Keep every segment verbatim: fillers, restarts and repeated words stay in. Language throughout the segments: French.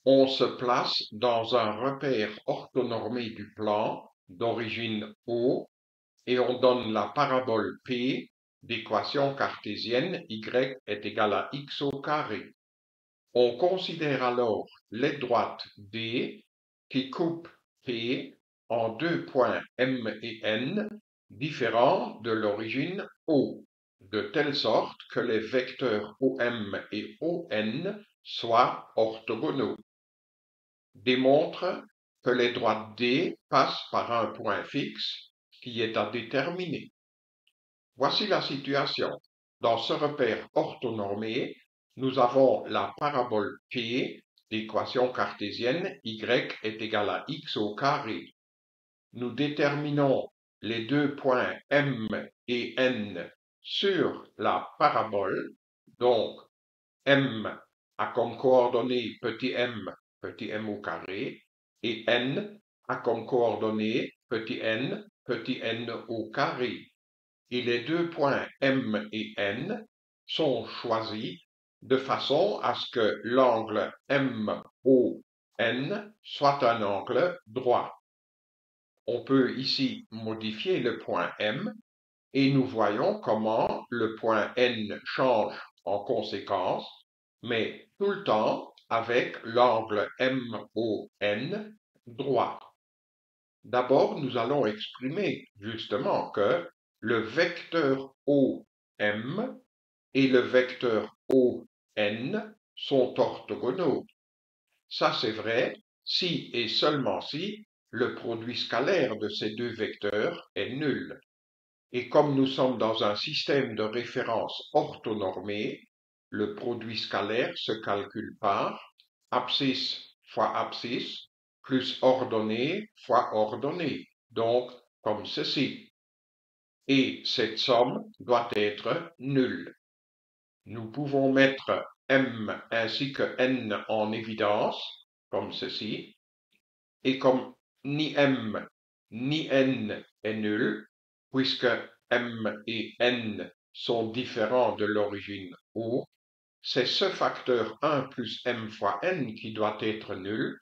On se place dans un repère orthonormé du plan d'origine O et on donne la parabole P d'équation cartésienne y est égal à x au carré. On considère alors les droites D qui coupent P en deux points M et N différents de l'origine O, de telle sorte que les vecteurs O M et O N soient orthogonaux. Démontre que les droites D passent par un point fixe qui est à déterminer. Voici la situation. Dans ce repère orthonormé, nous avons la parabole P d'équation cartésienne y est égal à x au carré. Nous déterminons les deux points M et N sur la parabole, donc M a comme coordonnées petit m, petit m au carré, et N a comme coordonnées petit n, petit n au carré. Et les deux points M et N sont choisis de façon à ce que l'angle M O N soit un angle droit. On peut ici modifier le point M et nous voyons comment le point N change en conséquence, mais tout le temps avec l'angle M O N droit. D'abord, nous allons exprimer justement que le vecteur O M et le vecteur O N sont orthogonaux. Ça, c'est vrai si et seulement si le produit scalaire de ces deux vecteurs est nul. Et comme nous sommes dans un système de référence orthonormé, le produit scalaire se calcule par abscisse fois abscisse plus ordonnée fois ordonnée, donc comme ceci. Et cette somme doit être nulle. Nous pouvons mettre M ainsi que N en évidence, comme ceci, et comme ni M ni N est nul, puisque M et N sont différents de l'origine O, c'est ce facteur un plus M fois N qui doit être nul,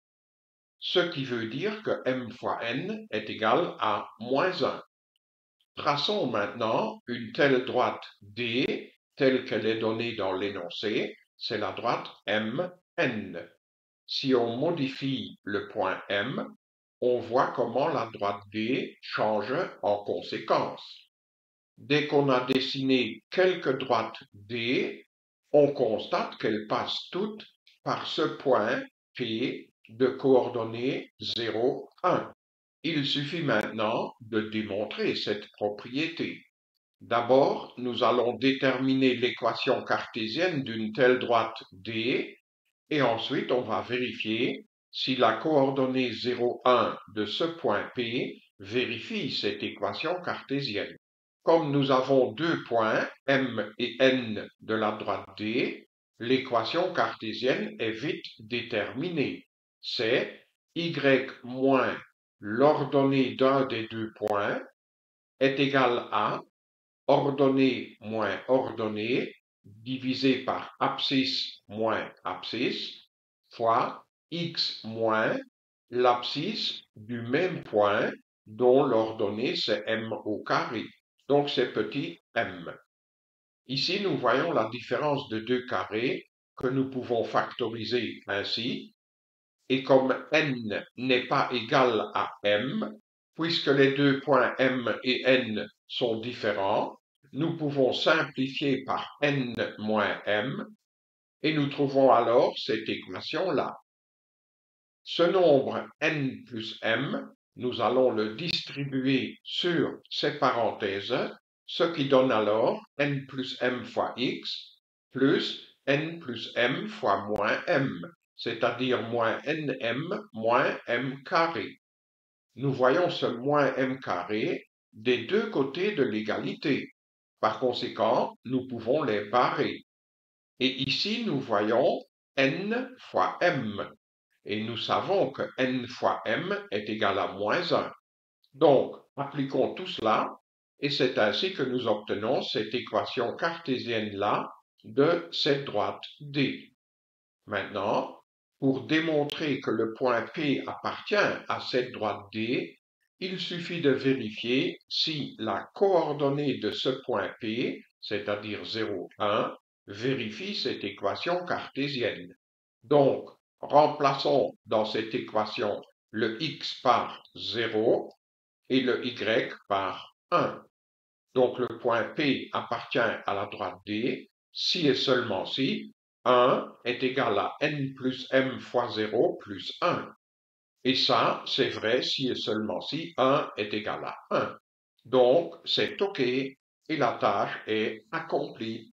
ce qui veut dire que M fois N est égal à moins un. Traçons maintenant une telle droite D, telle qu'elle est donnée dans l'énoncé, c'est la droite M N. Si on modifie le point M, on voit comment la droite D change en conséquence. Dès qu'on a dessiné quelques droites D, on constate qu'elles passent toutes par ce point P de coordonnées zéro, un. Il suffit maintenant de démontrer cette propriété. D'abord, nous allons déterminer l'équation cartésienne d'une telle droite D, et ensuite on va vérifier si la coordonnée zéro, un de ce point P vérifie cette équation cartésienne. Comme nous avons deux points, M et N de la droite D, l'équation cartésienne est vite déterminée. C'est Y moins l'ordonnée d'un des deux points est égal à ordonnée moins ordonnée divisé par abscisse moins abscisse fois x moins l'abscisse du même point dont l'ordonnée c'est m au carré. Donc c'est petit m. Ici, nous voyons la différence de deux carrés que nous pouvons factoriser ainsi. Et comme n n'est pas égal à m, puisque les deux points M et N sont différents, nous pouvons simplifier par n moins m, et nous trouvons alors cette équation-là. Ce nombre n plus m, nous allons le distribuer sur ces parenthèses, ce qui donne alors n plus m fois x, plus n plus m fois moins m, c'est-à-dire moins nm moins m carré. Nous voyons ce moins m carré des deux côtés de l'égalité. Par conséquent, nous pouvons les barrer. Et ici, nous voyons n fois m. Et nous savons que n fois m est égal à moins un. Donc, appliquons tout cela, et c'est ainsi que nous obtenons cette équation cartésienne-là de cette droite D. Maintenant, Pour démontrer que le point P appartient à cette droite D, il suffit de vérifier si la coordonnée de ce point P, c'est-à-dire zéro, un, vérifie cette équation cartésienne. Donc, remplaçons dans cette équation le x par zéro et le y par un. Donc, le point P appartient à la droite D si et seulement si un est égal à n plus m fois zéro plus un. Et ça, c'est vrai si et seulement si un est égal à un. Donc, c'est OK et la tâche est accomplie.